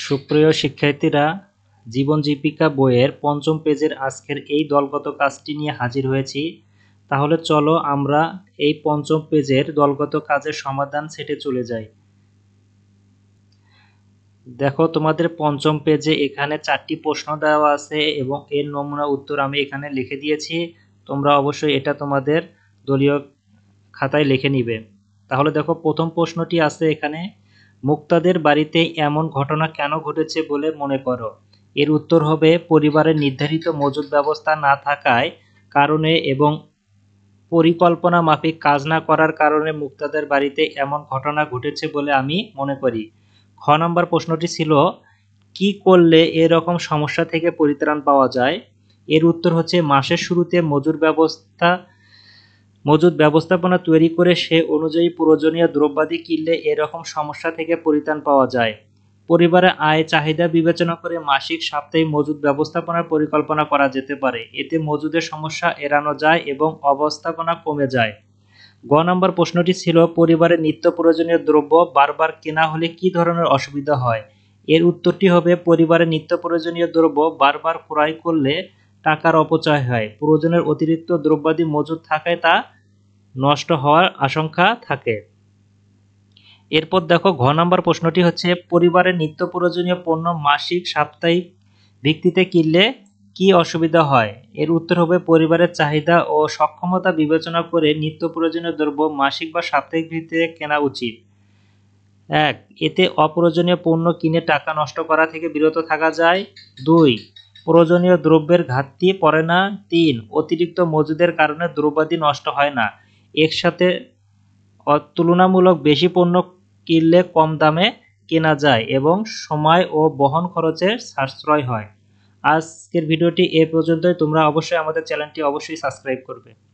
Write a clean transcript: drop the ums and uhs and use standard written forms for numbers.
সুপ্রিয় শিক্ষার্থীরা, জীবন জীবিকা বইয়ের পঞ্চম পেজের আজকের এই দলগত কাজটি নিয়ে হাজির হয়েছি। তাহলে চলো আমরা এই পঞ্চম পেজের দলগত কাজের সমাধান সেটে চলে যাই। দেখো, তোমাদের পঞ্চম পেজে এখানে 4টি প্রশ্ন দেওয়া আছে এবং এর নমুনা উত্তর আমি এখানে লিখে দিয়েছি। তোমরা অবশ্যই এটা তোমাদের দলীয় খাতায় লিখে নিবে। তাহলে দেখো, প্রথম প্রশ্নটি আছে এখানে, মুক্তাদের বাড়িতে এমন ঘটনা কেন ঘটেছে বলে মনে করো? এর উত্তর হবে পরিবারের নির্ধারিত মজুদ ব্যবস্থা না থাকায় কারণে এবং পরিকল্পনা মাফিক কাজ না করার কারণে মুক্তাদের বাড়িতে এমন ঘটনা ঘটেছে বলে আমি মনে করি। খ নম্বর প্রশ্নটি ছিল, কি করলে এরকম সমস্যা থেকে পরিত্রাণ পাওয়া যায়? এর উত্তর হচ্ছে মাসের শুরুতে মজুদ ব্যবস্থাপনা তৈরি করে সে অনুযায়ী প্রয়োজনীয় দ্রব্যাদি কিনলে এরকম সমস্যা থেকে পরিত্রাণ পাওয়া যায়। পরিবারের আয় চাহিদা বিবেচনা করে মাসিক সাপ্তাহিক মজুদ ব্যবস্থাপনার পরিকল্পনা করা যেতে পারে। এতে মজুদের সমস্যা এড়ানো যায় এবং অবস্থাপনা কমে যায়। গ নম্বর প্রশ্নটি ছিল, পরিবারের নিত্য প্রয়োজনীয় দ্রব্য বারবার কেনা হলে কি ধরনের অসুবিধা হয়? এর উত্তরটি হবে পরিবারের নিত্য প্রয়োজনীয় দ্রব্য বারবার ক্রয় করলে টাকার অপচয় হয়। প্রয়োজনের অতিরিক্ত দ্রব্যাদি মজুদ থাকায় তা নষ্ট হওয়ার আশঙ্কা থাকে। এরপর দেখো, ঘ নম্বর প্রশ্নটি হচ্ছে, পরিবারের নিত্য প্রয়োজনীয় পণ্য মাসিক সাপ্তাহিক ভিত্তিতে কিনলে কি অসুবিধা হয়? এর উত্তর হবে পরিবারের চাহিদা ও সক্ষমতা বিবেচনা করে নিত্য প্রয়োজনীয় দ্রব্য মাসিক বা সাপ্তাহিক ভিত্তিতে কেনা উচিত। 1. এতে অপ্রয়োজনীয় পণ্য কিনে টাকা নষ্ট করা থেকে বিরত থাকা যায়। 2. প্রয়োজনীয় দ্রব্যের ঘাটতি পড়ে না। 3. অতিরিক্ত মজুদের কারণে দ্রব্যাদি নষ্ট হয় না। একসাথে তুলনামূলক বেশি পণ্য কিনলে কম দামে কেনা যায় এবং সময় ও বহন খরচের সাশ্রয় হয়। আজকের ভিডিওটি এ পর্যন্তই। তোমরা অবশ্যই আমাদের চ্যানেলটি সাবস্ক্রাইব করবে।